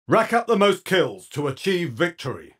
Rack up the most kills to achieve victory.